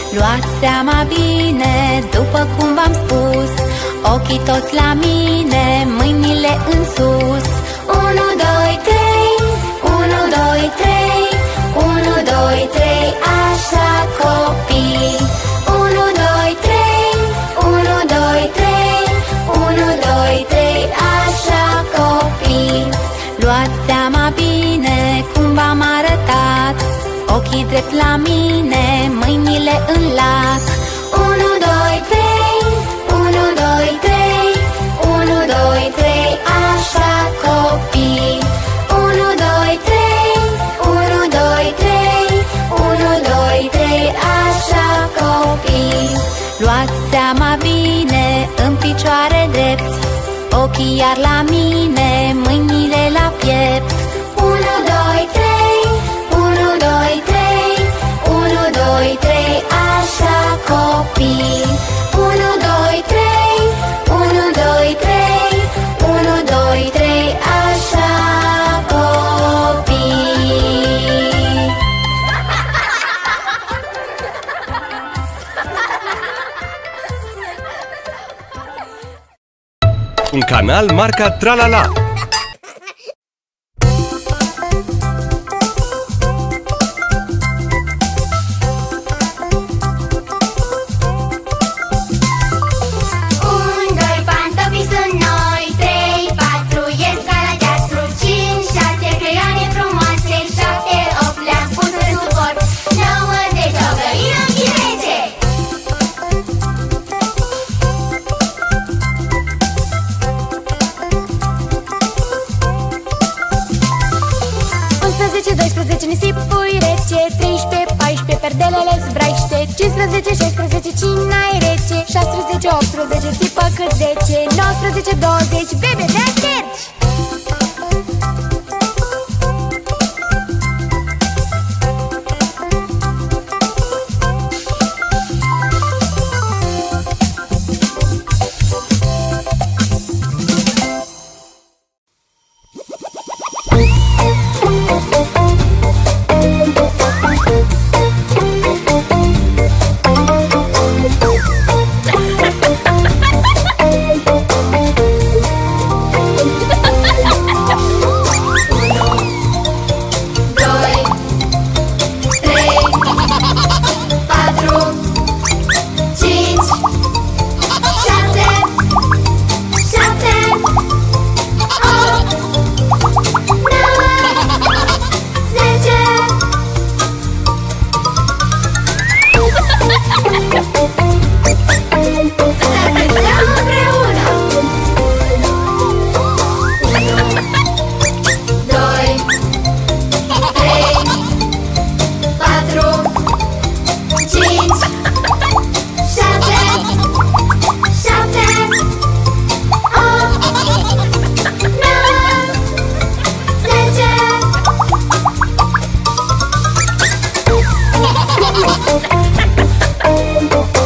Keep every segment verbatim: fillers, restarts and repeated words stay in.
Luați seama bine, după cum v-am spus, ochii toți la mine, mâinile în sus. Unu, doi, trei, unu, doi, trei, unu, doi, trei, așa copii. Unu, doi, trei, unu, doi, trei, unu, doi, trei, așa copii. Luați seama bine cum v-am arătat, ochii drept la mine, mâinile în lac. Unu, doi, trei, unu, doi, trei, unu, doi, trei, așa copii. Unu, doi, trei, unu, doi, trei, unu, doi, trei, așa copii. Luați seama bine, în picioare drept, ochii iar la mine, mâinile la piept. Unu, doi, trei, unu, doi, trei, unu, doi, trei, așa copii. Unu, doi, trei, unu, doi, trei, unu, doi, trei, așa copii. Un canal marca Tralala. doisprezece nisipuri rece, treisprezece, paisprezece, perdelele zbraiște, cincisprezece, șaisprezece, cina-i rece, șaisprezece, optsprezece, țipă cât zece, nouăsprezece, douăzeci, bebe, de-aterci! Thank you.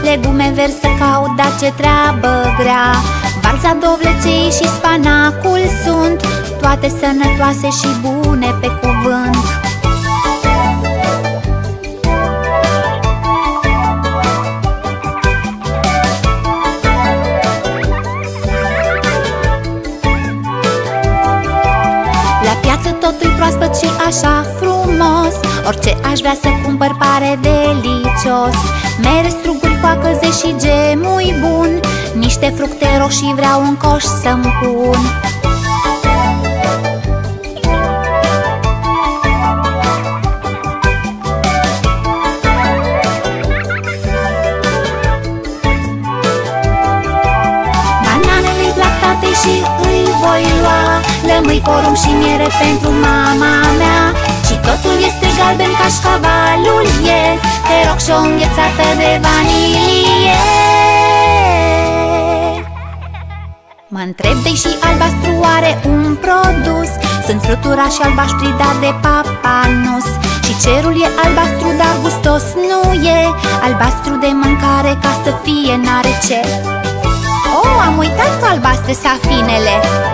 legume verzi să caut, dar ce treabă grea. Varza, dovlecei și spanacul sunt toate sănătoase și bune pe cuvânt. La piață totul proaspăt și așa frumos, orice aș vrea să cumpăr pare delicios. Mere, struguri, coacăze și gemui bun, niște fructe roșii vreau în coș să-mi pun. Bananele-i plactate și îi voi lua, lămâi, porumb și miere pentru mama mea. Și totul este galben ca șcavalul e, te rog, și o înghețată de vanilie. Mă întreb, de-i și albastru oare un produs? Sunt fluturași albaștri, dar de papanus. Și cerul e albastru, dar gustos nu e, albastru de mâncare ca să fie, n-are ce. Oh, am uitat cu albastre safinele.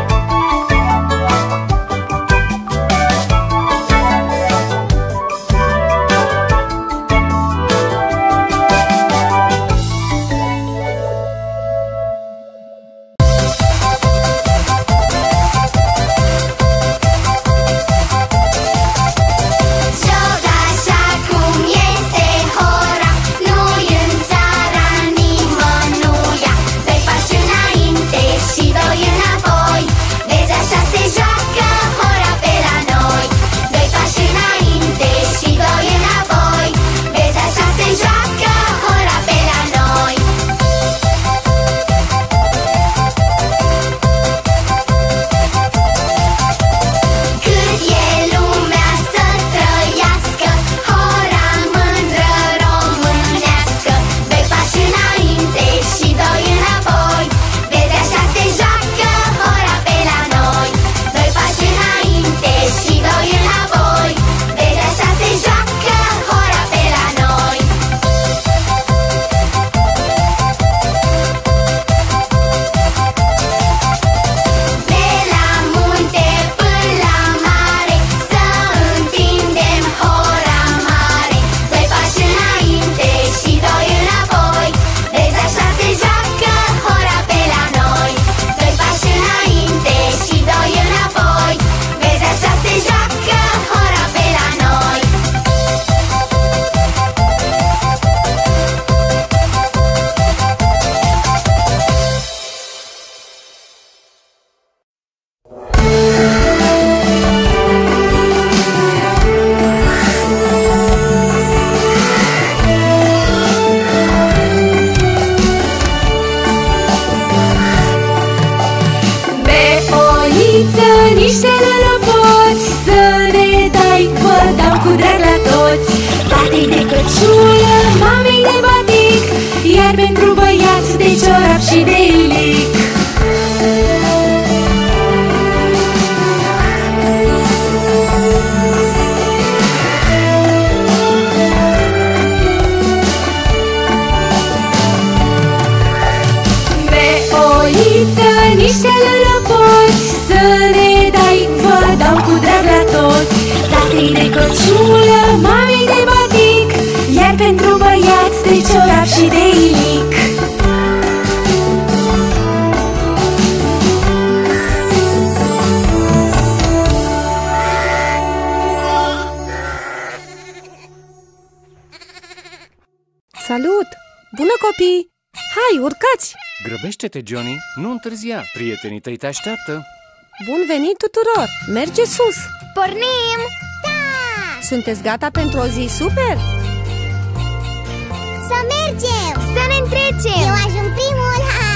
Niște lălăpoți să ne dai, vă dau cu drag la toți. Tatei de căciulă, mamei de batic, iar pentru băiați de ciorap și de ilic. Beoiță, niște lălăpoți să ne dai, vă dau cu drag la toți. Tatei de căciulă, mamei de batic, iar pentru băiați de ciorap și de ilic. Salut! Bună, copii! Hai, urcați! Grăbește-te, Johnny, nu întârzia, prietenii tăi te așteaptă. Bun venit tuturor! Merge sus! Pornim! Da! Sunteți gata pentru o zi super? Să mergem! Să ne întrecem! Eu ajung primul! Ha!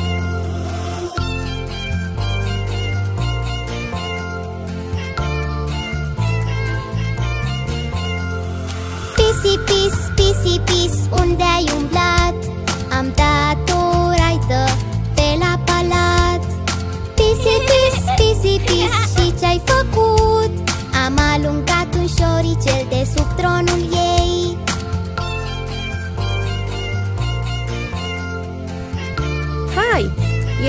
Pisi, pis, pisi, pis, unde ai umblat? Am dat o raită pe la palat. Pisi, pis, pisi, pis, și ce-ai făcut? Am alungat un șoricel de sub tronul ei.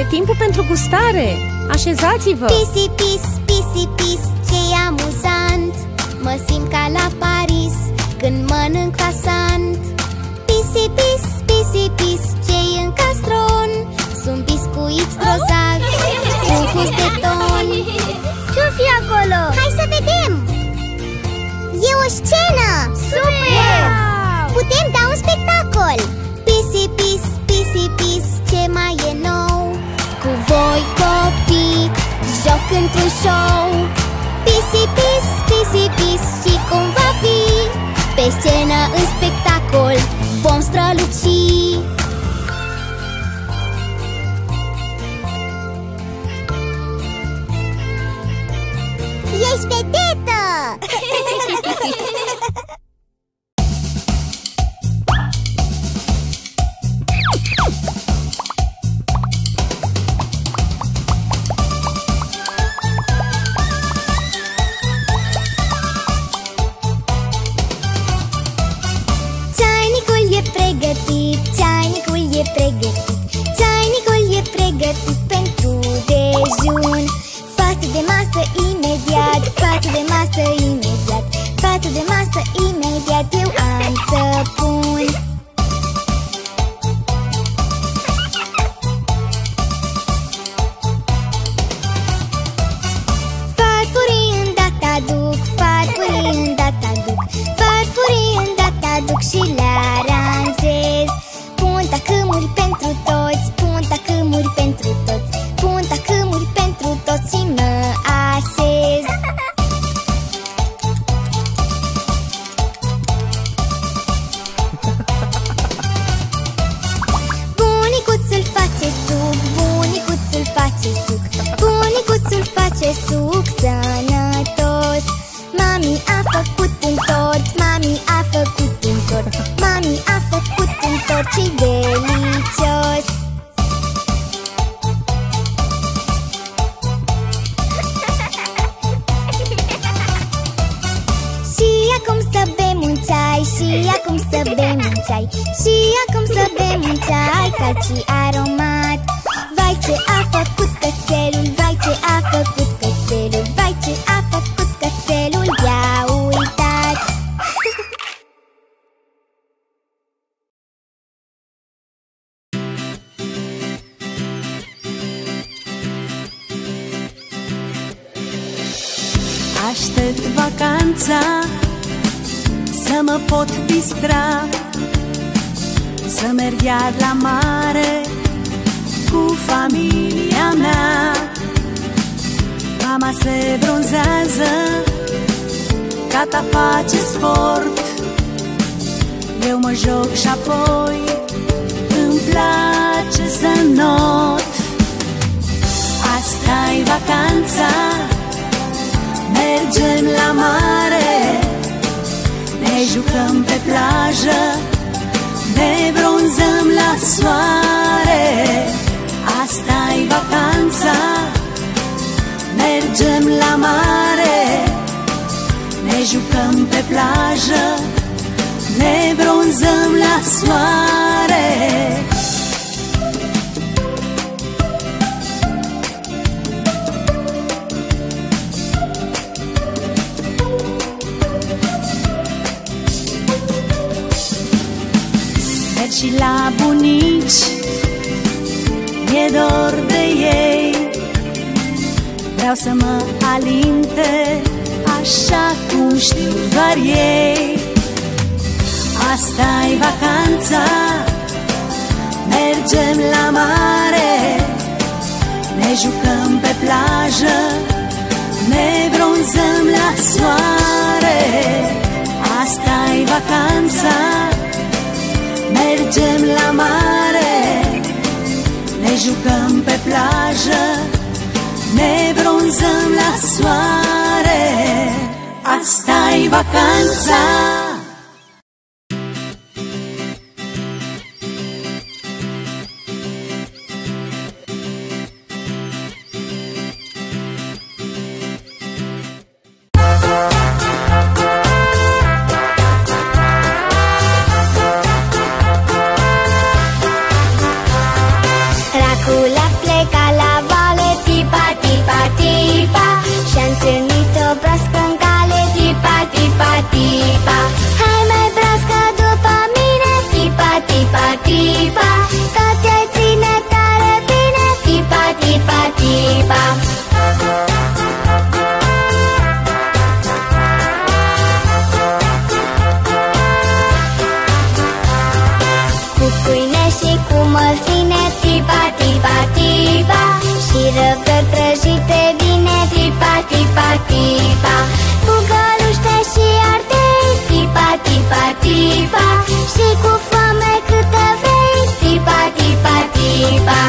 timpul pentru gustare. Așezați-vă! Pisi, pis, pisi, pis, ce amuzant! Mă simt ca la Paris când mănânc croissant. Pisi, pis, pisi, pis, ce-i în castron? Sunt biscuiți grozavi cu gust de ton. Ce-o fi acolo? Hai să vedem! E o scenă! Super! Wow! Putem da un spectacol! Pisi, pis, pisi, pis, ce mai e nou? Cu voi copii, joc într-un show. Pisi, pis, pisi, pis, și cum va fi? Pe scenă în spectacol vom străluci. Ești vedetă! Ceainicul e pregătit, ceainicul e pregătit, ceainicul e pregătit pentru dejun. Față de masă imediat, față de masă imediat, față de masă imediat eu am să pun. Farfurii îndată aduc, farfurii îndată aduc, farfurii îndată aduc și le aranjez. Pun tacâmuri pentru toți, pun tacâmuri pentru toți, pun tacâmuri pentru toți și mă așez. Bunicuțul face suc, bunicuțul face suc, bunicuțul face suc sănătos. Mami a făcut un tort, mami a făcut un tort, mami a făcut un tort și delicios. Și acum să bem un ceai, și acum să bem un ceai, și acum să bem un ceai cald și aromat. Vai ce a făcut cățelul, vai ce a făcut cățelul, vai ce a făcut cățelul, ia uitați! Aștept vacanța să mă pot distra, să merg iar la mare cu familia mea. Mama se bronzează, tata face sport, eu mă joc și apoi îmi place să not. Asta-i vacanța, mergem la mare, ne jucăm pe plajă, ne bronzăm la soare. Asta-i vacanța, mergem la mare, ne jucăm pe plajă, ne bronzăm la soare. Merg și la bunici, mi-e dor de ei, vreau să mă alinte așa cum știu doar ei. Asta-i vacanța, mergem la mare, ne jucăm pe plajă, ne bronzăm la soare. Asta-i vacanța, mergem la mare, ne jucăm pe plajă, ne bronzăm la soare. Asta-i vacanța. Dracul a plecat răbdări prăjite vine tipa, tipa, tipa. Cu găluște și ardei, tipa, tipa, tipa. Și cu foame câtă vrei, tipa, tipa, tipa.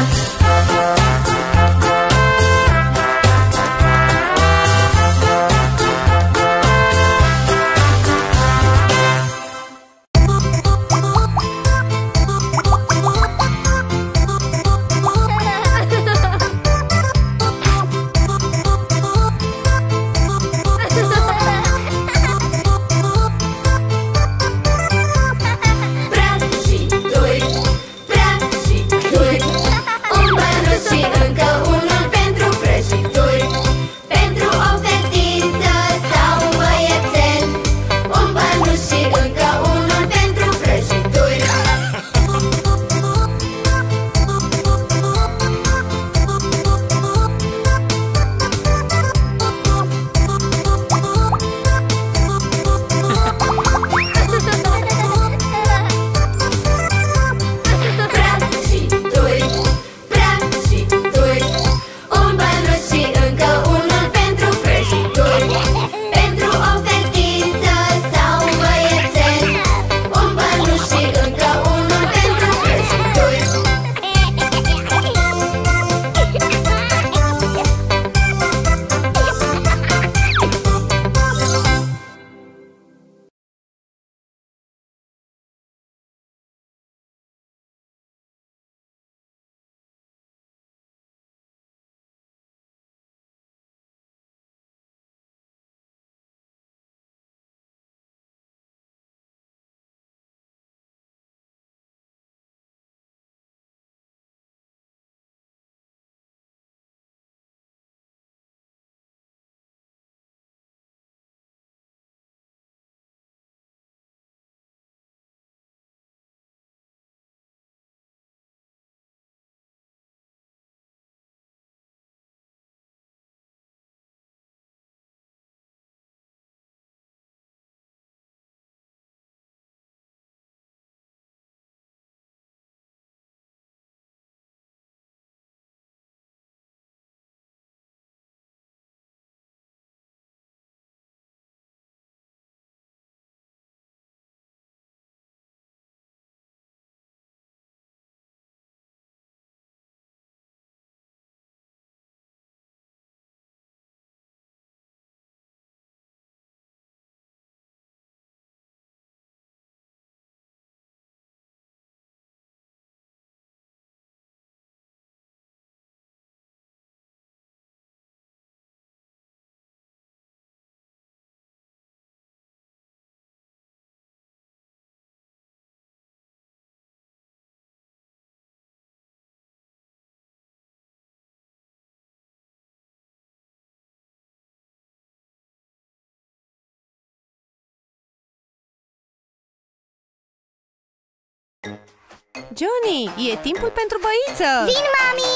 Johnny, e timpul pentru băiță! Vin, mami!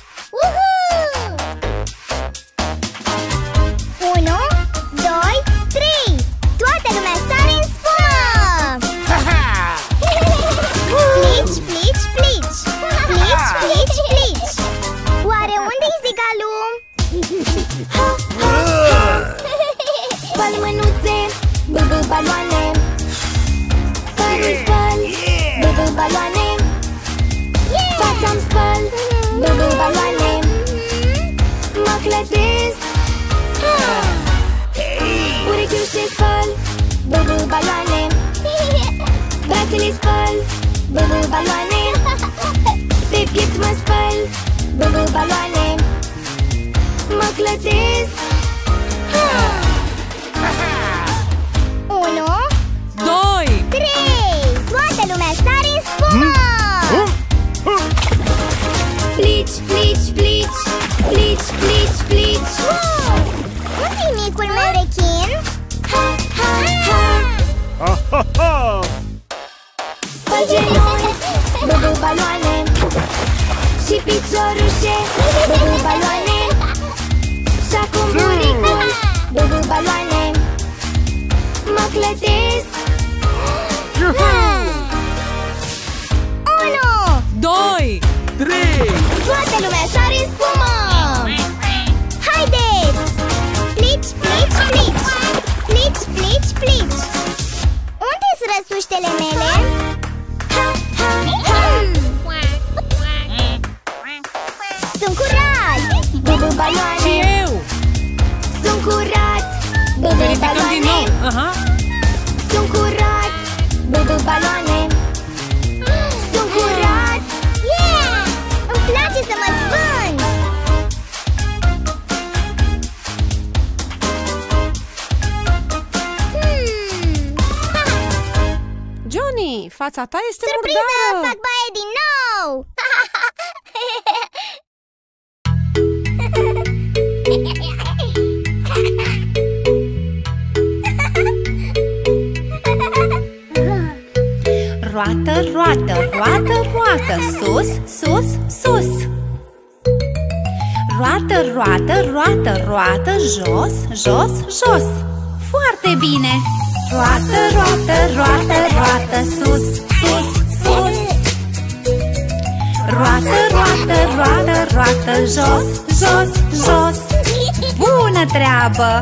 Uhu! Unu, doi, trei! Toată lumea sare în spumă! Plici, plici, plici! Plici, plici, plici! Oare unde-i zigalul? Spăl mânuțe, bă-bă baloane. Părul spăl, bă-bă baloane. Fața-mi spăl, bă-bă baloane. Mă clătesc, urechiușe spăl, bă-bă baloane. Brațele spăl, bă-bă baloane. Pe piept mă spăl, bă-bă baloane. Mă clătesc. Unu, doi, trei! Toată lumea sare în spumă! Plici, plici, plici! Plici, plici, plici! Unde-i micul meu rechin? Ha, ha, ha! Spăl genunchi, bă-bă baloane. Și piciorușe, bă-bă baloane. Și acum buricul, bă-bă baloane. Mă clătesc. Unu, doi, trei! toată lumea sare în spumă! fața ta este Surpriză! murdară! Fac baie din nou! Roată, roată, roată, roată, sus, sus, sus. Roată, roată, roată, roată, jos, jos, jos. Foarte bine! Roată, roată, roată, roată, sus, sus, sus. Roată, roată, roată, roată, jos, jos, jos. Bună treabă!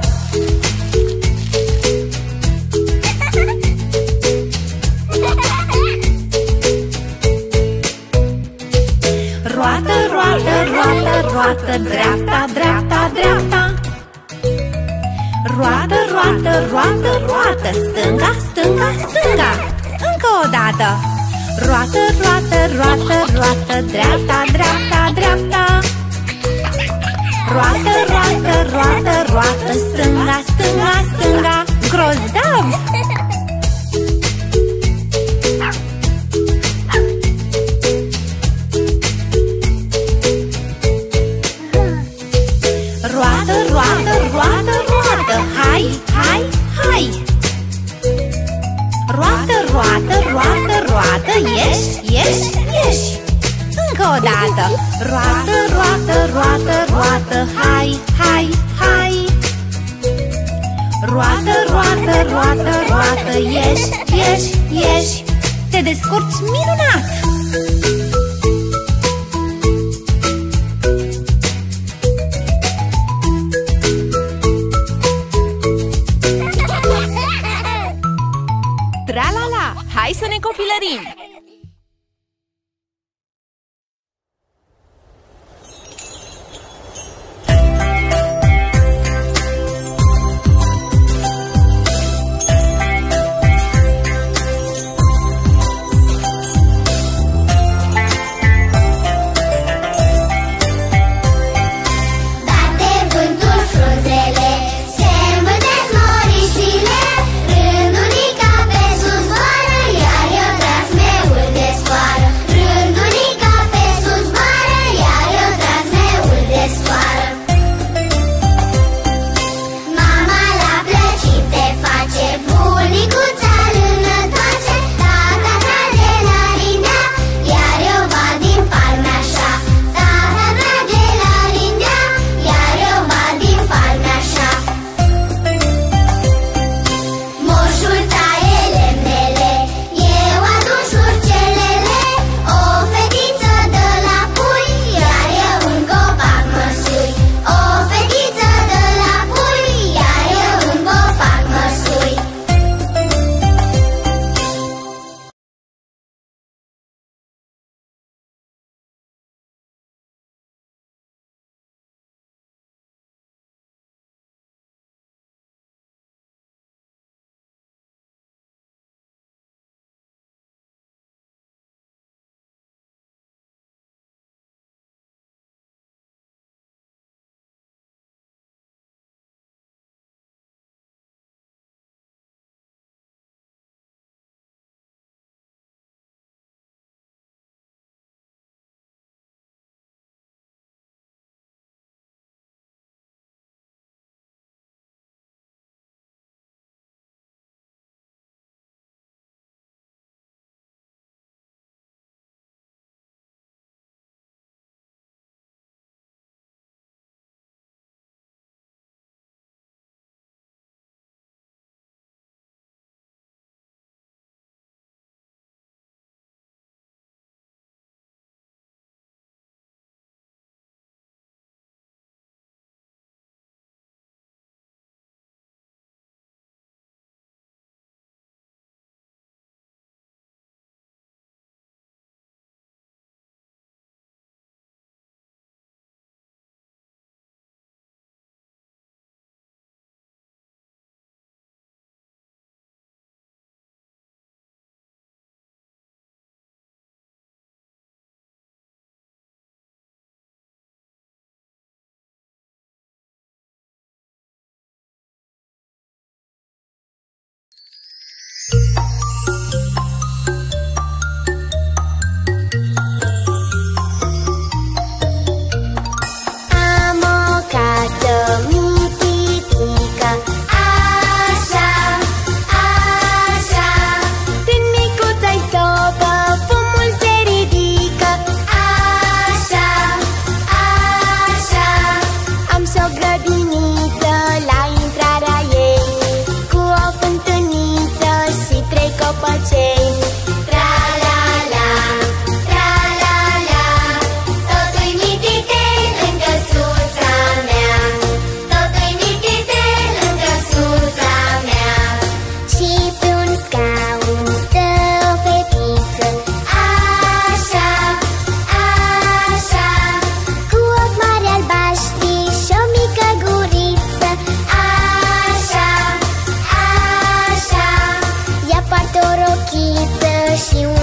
Roată, roată, roată, roată, dreapta, dreapta, dreapta. Roată, roată, roată, roată, stânga, stânga, stânga. Încă o dată. Roată, roată, roată, roată, dreapta, dreapta, dreapta. Roată, roată, roată, roată, stânga, stânga, stânga. Grozav! Roată, roată, roată, roată, hai, hai, hai. Roată, roată, roată, roată, ieși, ieși, ieși. Încă o dată. Roată, roată, roată, roată, hai, hai, hai. Roată, roată, roată, roată, ieși, ieși, ieși. Te descurci minunat! Tra-la-la! Hai să ne copilărim!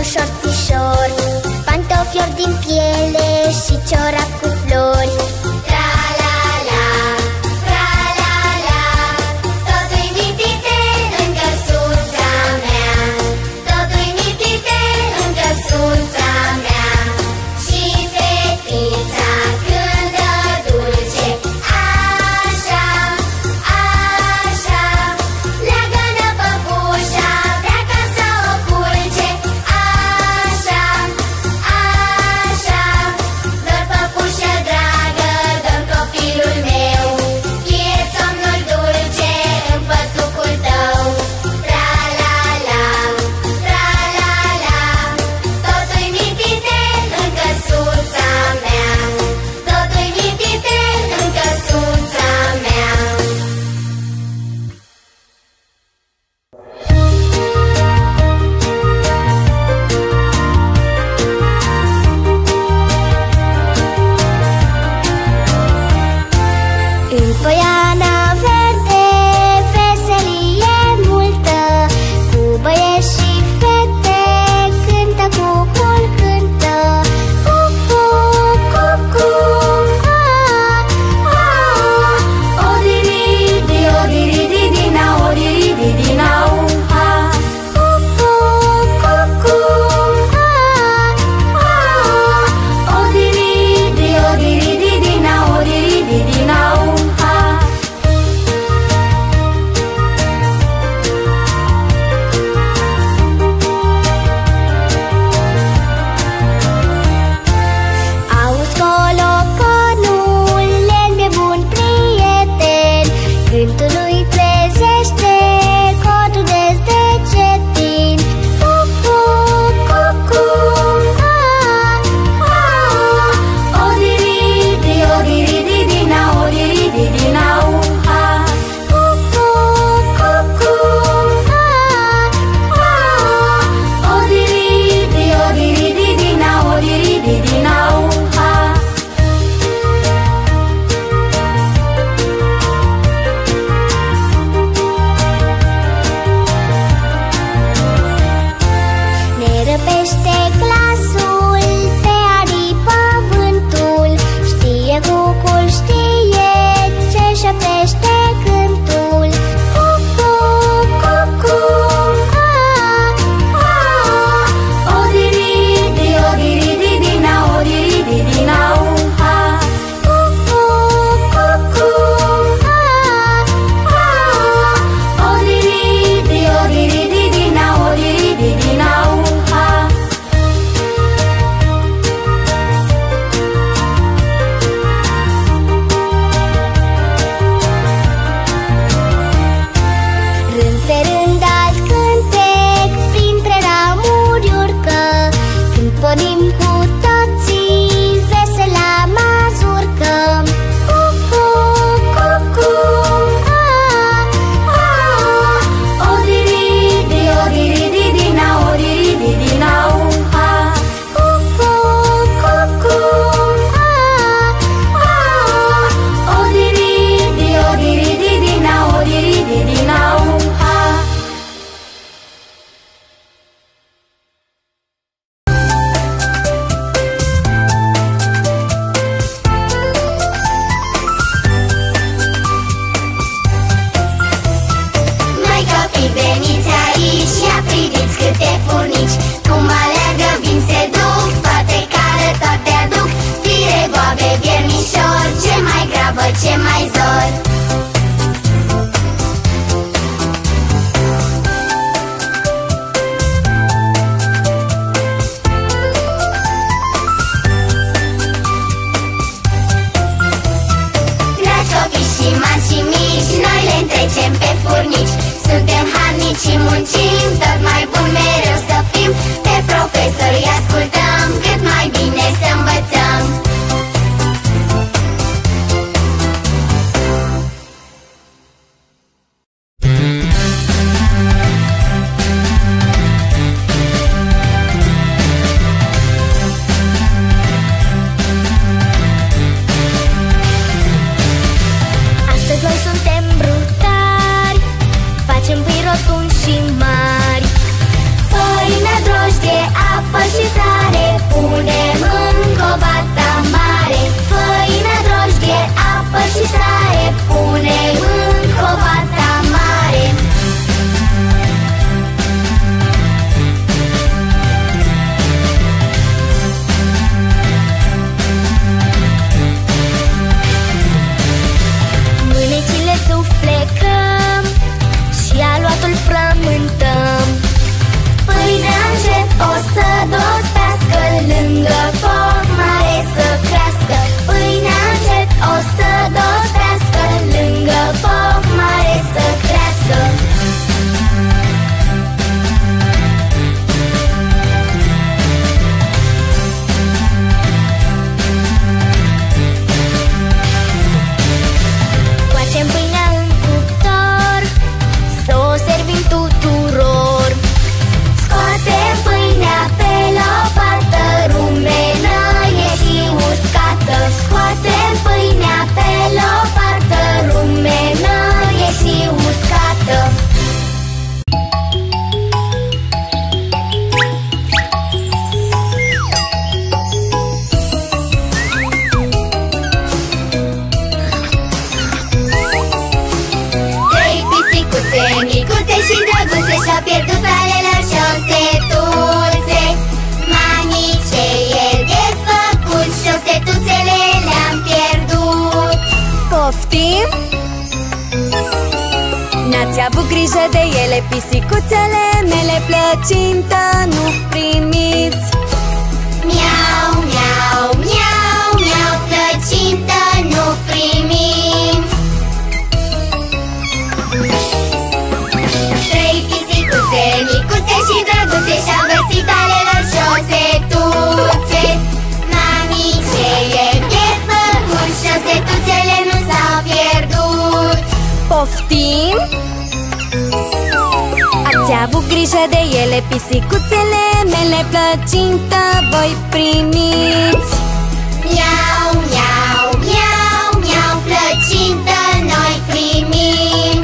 șorțișor, pantofiori din piele și ciorap cu flori. Tra-la-la, tra-la-la, totul-i mitite în căsuța mea, totul-i mitite în căsuța mea. Și fetița cântă dulce, așa, așa, leagă-nă păpușa, vrea ca să o culce. Așa, așa, dor păpușă dragă, dor copilul meu, fie somnul dulce în pătucul tău. Tra-la-la, tra-la-la, totul-i mitite în căsuța mea, totul-i mitite în căsuța mea. În poiana verde veselie multă, cu băieți și fete cântă, cucul cântă. Cucu, cucu, a, a, odiridi, odiridi-dina, odiridi-dina-u, a. Cucu, cucu, a, a, odiridi, odiridi-dina, odiridi-dina-u, a. Auzi colocanul, lemne bun prieten, cântul lui trezește codul de cetin. Cucu, cucu, a, a, odiridi, odiridi-dina, odiridi-dina-u, a. Cucu, cucu, a, a, odiridi, odiridi-dina, odiridi-dina-u, a. Ne răpește glasul, pe aripă vântul, știe cucul, știe ce șoptește cântul. Cucu, cucu, a, a, odiridi, odiridi-dina, odiridi-dina-u, a. Cucu, cucu, a, a, odiridi, odiridi-dina, odiridi-dina-u, a. Rând pe rând alt cântec, printre ramuri urcă, când pornim cu toții vesel la mazurcă. Cucu, cucu, a, a, odiridi, odiridi-dina, odiridi-dina-u, a. Cucu, cucu, a, a, odiridi, odiridi-dina, odiridi-dina-u, a. Mai copii, veniți aici, ia priviți câte furnici, cum alergă, vin, se duc, toate cară, toate aduc, fire, boabe, viermișori, ce mai grabă, ce mai zor. Dragi copii și mari și mici, noi le întrecem pe furnici, suntem harnici și muncim, tot mai bun mereu să fim, pe profesori ascultăm, cât mai bine să învățăm. Ați avut grijă de ele, pisicuțele mele, plăcintă nu primiți. Miau, miau, miau, miau, plăcintă nu primim. Trei pisicuțe micuțe și drăguțe și-au găsit ale lor șosetuțe. Mami, ce e pierd făcut? Șosetuțele nu s-au pierdut. Poftim? Ați avut grijă de ele, pisicuțele mele, plăcintă voi primiți. Miau, miau, miau, miau, plăcintă noi primim.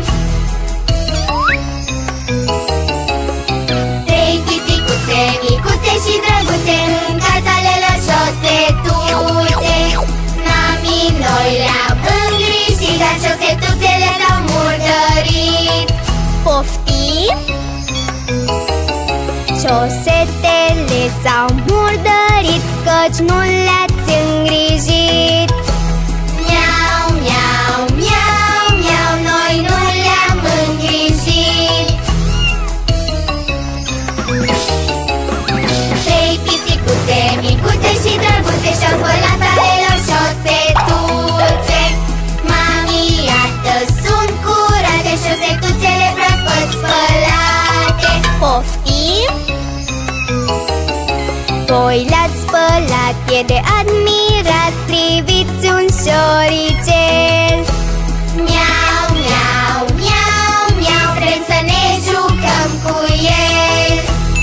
Trei pisicuțe micuțe și drăguțe în casele lor șosetuțe. Mami, noi le-am îngrijit, dar șosetuțele s-au murdărit. Poftim? Șosetele s-au murdărit, căci nu le-ați îngrijit. Miau, miau, miau, miau, noi nu le-am îngrijit. Trei pisicuțe micuțe și drăguțe și-au spălat ale lor șosetuțe. Mami, iată, sunt curate, șosetuțele proaspăt spălate. Poftim? Voi le-ați spălat, e de admirat, priviți un șoricel. Miau, miau, miau, miau, vrem să ne jucăm cu el.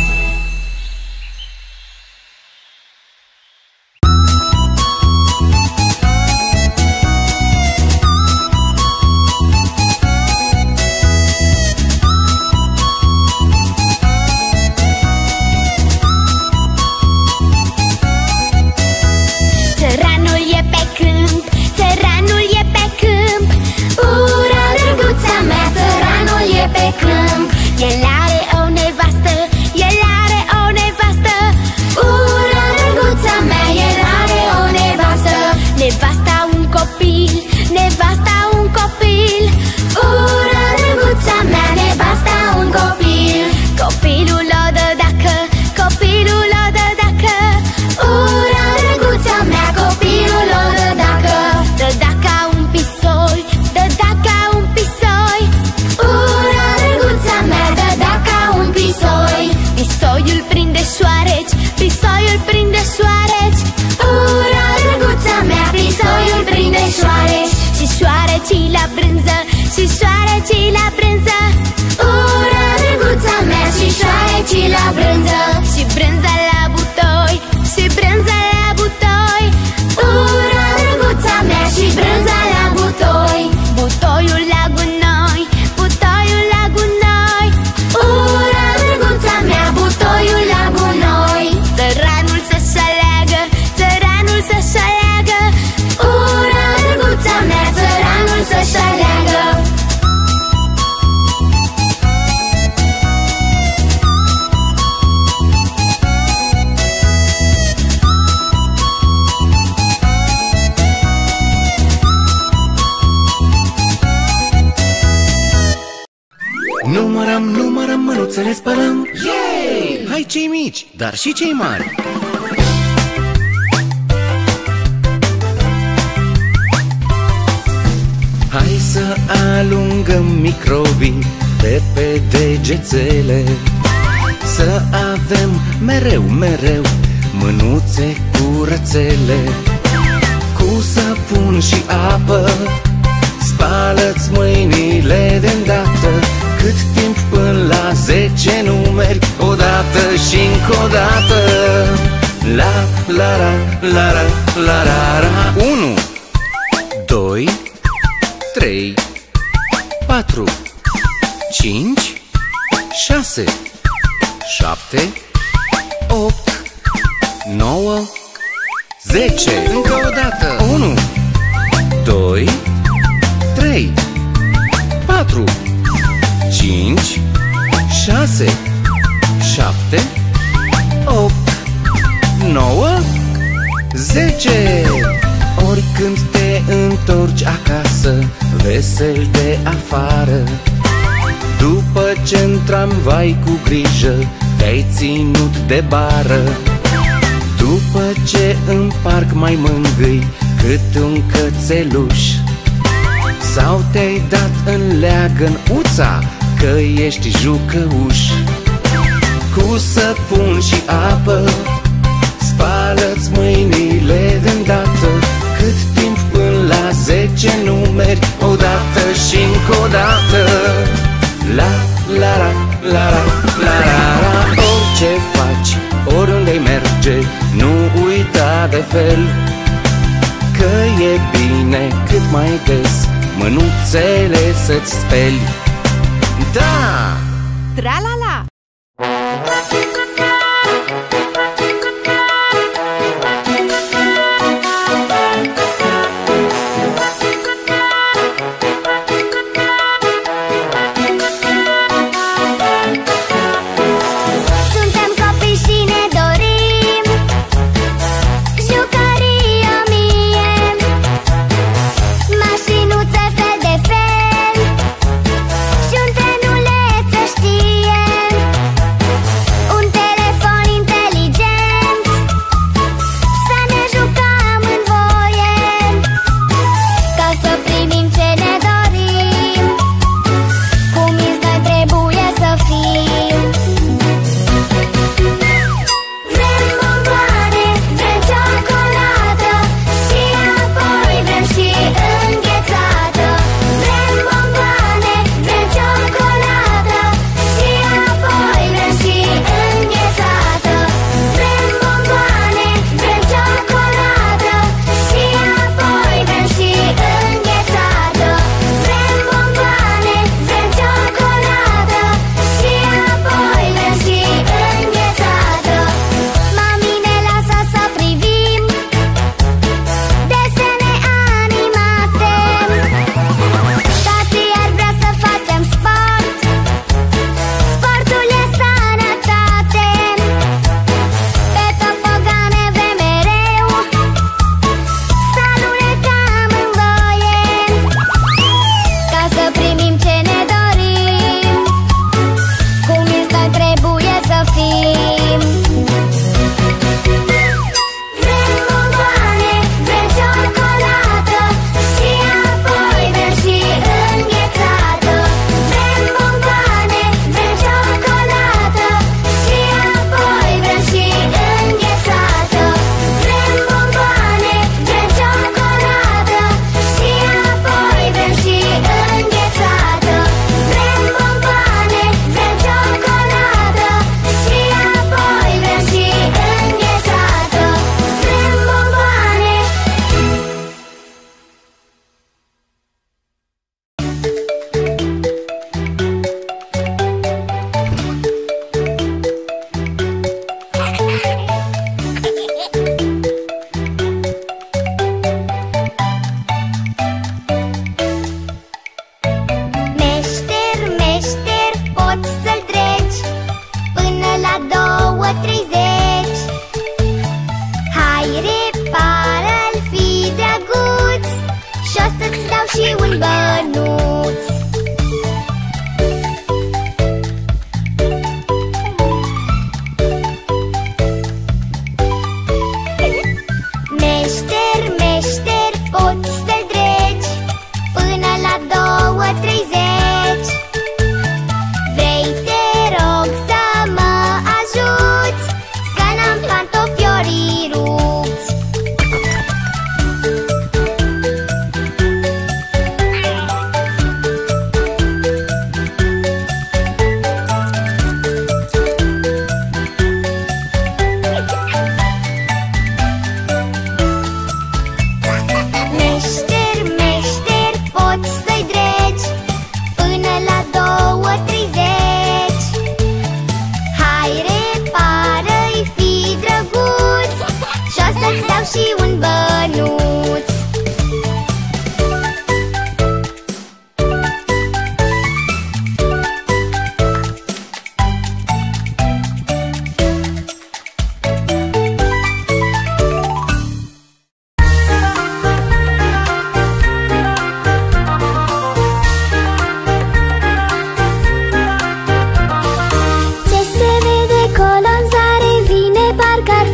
Țăranul e pe câmp, țăranul e pe câmp. Ura, drăguța mea, țăranul e pe câmp. El are o nevastă, el are o nevastă. Ura, drăguța mea, el are o nevastă. Nevasta un copil, nevasta un copil. Ura, drăguța mea, nevasta un copil. Copilul o dă dacă, copilul o dă dacă. Ura, drăguța mea, copilul o dă dacă. Dă dacă un pisoi, dă dacă un pisoi. Ura, drăguța mea, dă dacă un pisoi. Pisoiul prinde șoareci, pisoiul prinde șoareci. Ura, drăguța mea, pisoiul prinde șoareci. Și șoarecii la brânză, și șoarecii la brânză. Ura, drăguța mea, și șoarecii la brânză. Și brânza la butoi, și brânza la butoi. Ura, drăguța mea, și brânza la butoi. Butoiul la gunoi, butoiul la gunoi. Ura, drăguța mea, butoiul la gunoi. Țăranul să-și aleagă, țăranul să-și aleagă. Ura, drăguța mea, țăranul să-și aleagă. Numărăm, numărăm, mânuțele spălăm. Yay! Hai cei mici, dar și cei mari. Hai să alungăm microbii de pe degețele. Să avem mereu, mereu mânuțe curățele. Cu săpun și apă spală-ți mâinile de-ndată. Cât timp până la zece numeri, odată și încă o dată. La, la, la, la, la, la, la, la. Unu, doi, trei, patru, cinci, șase, șapte, opt, nouă, zece. Încă o dată. Unu, doi, trei, patru, cinci, șase, șapte, opt, nouă, zece. Oricând te întorci acasă, vesel de afară, După ce-n tramvai cu grijă te-ai ținut de bară, după ce în parc mai mângâi cât un cățeluș, sau te-ai dat în leagăn uța că ești jucăuș. Cu săpun și apă spală-ți mâinile de-ndată, cât timp până la zece numeri, odată și încă o dată. La la la la la la la la. Orice faci, oriunde-i merge, nu uita de fel că e bine cât mai des mânuțele să-ți speli. Da! Tra-la-la! Un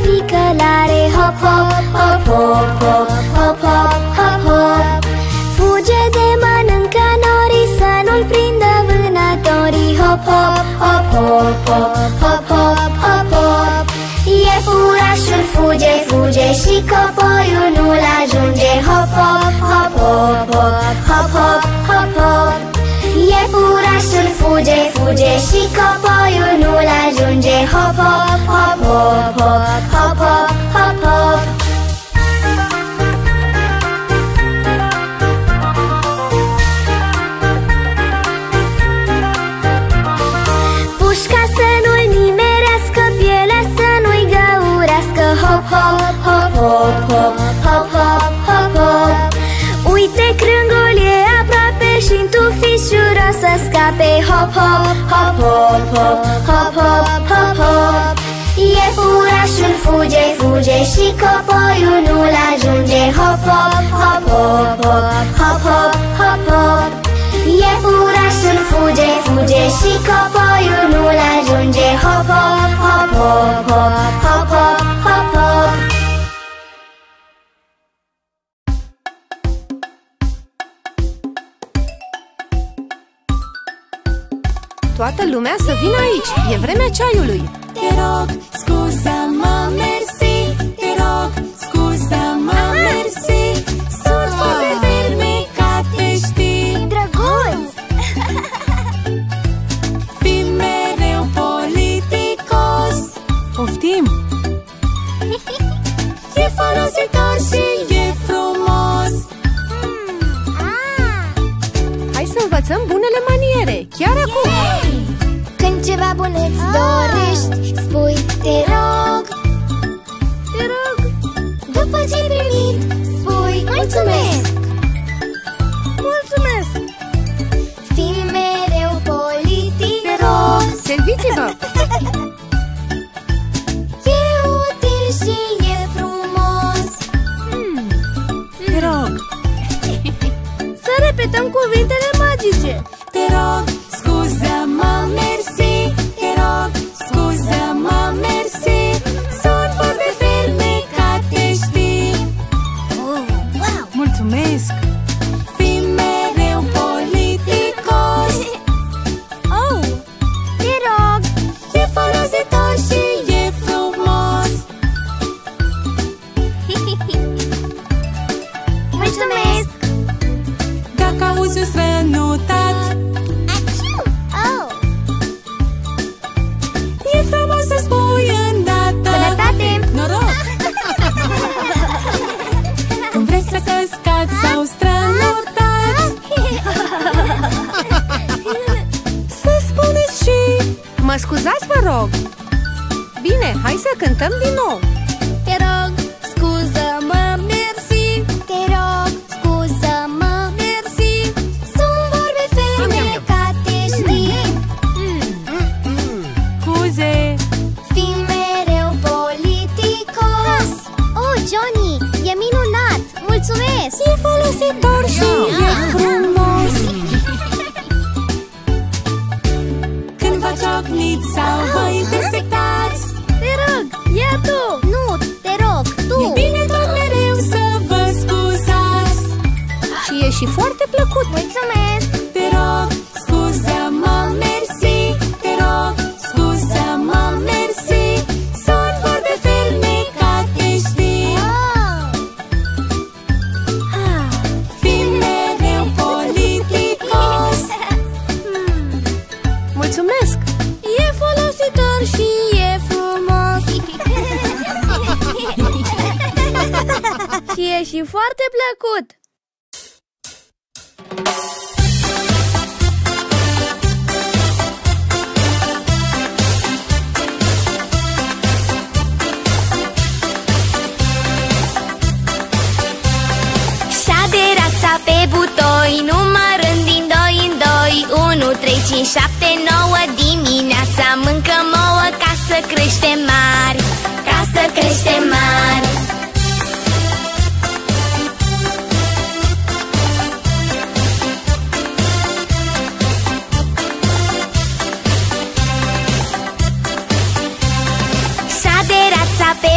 picălare. Hop, hop, hop, hop, hop, hop, hop, hop, hop. Fuge de mănâncă norii, să nu-l prindă vânătorii. Hop, hop, hop, hop, hop, hop, hop, hop, hop. Iepurașul fuge, fuge și copoiul nu-l ajunge. Hop, hop, hop, hop, hop, hop, hop, hop, hop. Iepurașul fuge, fuge și copoiul nu-l ajunge. Hop, hop, hop, hop, hop, hop, hop, hop, hop. Pușca să nu-l nimerească, pielea să nu-i găurească. Hop, hop, hop, hop, hop, hop, hop, hop, hop. Uite, crângul e aproape și-n tufișul o să scape. Hop, hop, hop, hop, hop, hop, hop, hop, hop. Iepurașul fuge, fuge și copoiul nu-l ajunge. Hop, hop, hop, hop, hop, hop, hop, hop, hop. Iepurașul fuge, fuge și copoiul nu-l ajunge. Hop, hop, hop, hop, hop, hop, hop, hop, hop. Toată lumea să vină aici, e vremea ceaiului. Te rog, scuză-mă, mersi. Te rog, scuză-mă, mersi. Sunt foarte fermecate, știi. Drăguț! Fii mereu politicos. Poftim! E folositor și e frumos. Hai să învățăm bunele maniere, chiar acum! Când ceva bun îți dorești, spui te rog. Te rog! După ce-ai primit, spui mulțumesc. Mulțumesc! Fii mereu politicos. Serviți-vă! E util și e frumos. Hmm. Te rog! Să repetăm cuvintele magice! Te rog, scuză-mă, mersi. Te rog, scuză-mă, mersi. Sunt foarte fermecate, știi. Oh, wow! Mulțumesc! Fii mereu politicos. Oh, te rog. E folositor și e frumos. Mulțumesc. Dacă auzi un strănutat, Oh, e frumos să spui îndată sănătate. noroc. Când vrei să căscați sau strănutați, să spuneți și Mă scuzați, vă rog! Bine, hai să cântăm din nou! Te rog, scuză-mă, mersi. Te rog, scuză-mă, mersi. Sunt vorbe fermecate, știi. scuze. Fii mereu politicos. Oh, Johnny, e minunat. Mulțumesc. E folositor și e frumos. Când vă ciocniți sau vă intersectați, Te rog, ia tu. Nu, te rog, tu. e bine tot mereu să vă scuzați. Și e și foarte plăcut! Mulțumesc. Te rog, scuză-mă, mersi. Te rog, scuză-mă, mersi. Sunt vorbe fermecate, știi. Ah. Fii mereu politicos. Mulțumesc! E folositor și e frumos. Și e și foarte plăcut. Șade rața pe butoi, numărând din doi în doi. Unu, trei, cinci, șapte, nouă. Dimineața mâncăm ouă ca să creștem mari, ca să creștem mari. Șade rața pe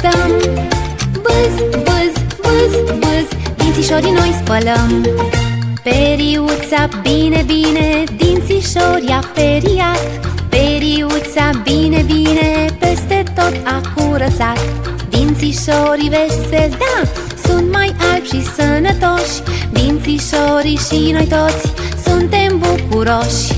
dințișorii noi spălăm. Periuța bine, bine, dințișori a periat. Periuța bine, bine, peste tot a curățat. Dințișorii veseli, da, sunt mai albi și sănătoși. Dințișorii și noi toți suntem bucuroși.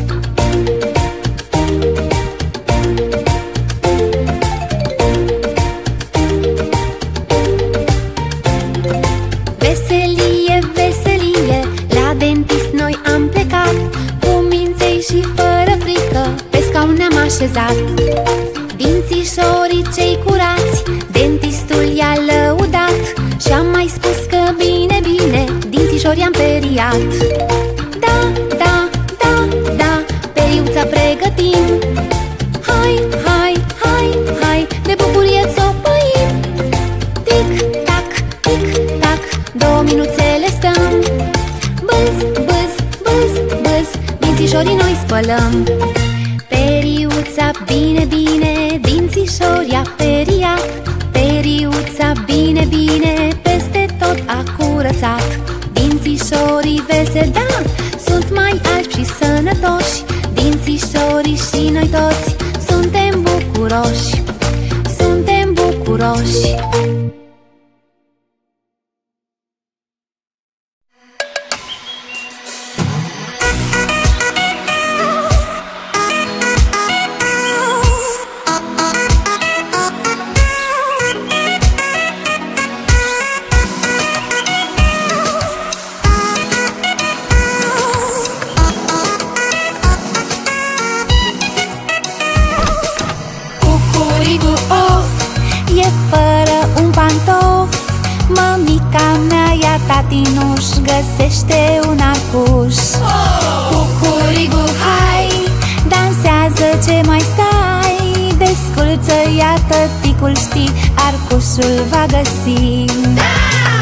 Veselie, veselie, la dentist noi am plecat. Cu minței și fără frică, pe scaun ne-am așezat. Dințișorii cei curați, dentistul i-a lăudat și-am mai spus că bine, bine, dințișorii am periat. Da, da, da, da, periuța pregătim. Hai, hai, hai, hai, de bucurie țopăim. Tic-tac, tic-tac, două minuțele stăm. Bâz, bâz, bâz, bâz, dințișorii noi spălăm. Periuța bine, bine, dințișorii a periat. Periuța bine, bine, peste tot a curățat. Dințișorii veseli, da, sunt mai albi și sănătoși. Dințișorii și noi toți suntem bucuroși. Suntem bucuroși. Tatinuș găsește un arcuș. Cucurigu, hai, dansează, ce mai stai? Desculță, iată, ticul știi, arcușul va găsi. Da!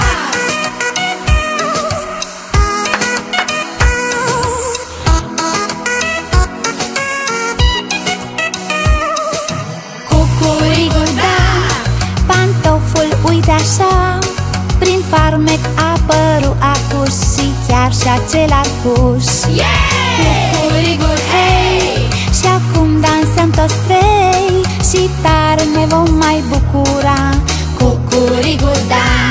Cucurigu, da! Pantoful, uite așa, prin farmec a apărut acuș și chiar și acel arcuș. Cucurigu, hei! Și acum dansăm toți trei și tare ne vom mai bucura. Cucurigu, da!